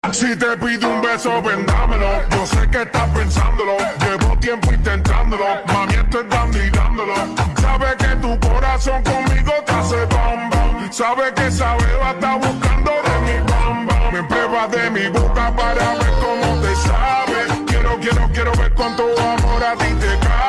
Si te pido un beso, vendámelo. Yo sé que estás pensándolo. Llevo tiempo intentándolo. Mami, estoy dando y dándolo. Sabe que tu corazón conmigo te hace bam bam. Sabe que esa beba está buscando de mi bam bam. Me prueba de mi boca para ver cómo te sabe. Quiero ver cuánto amor a ti te cae.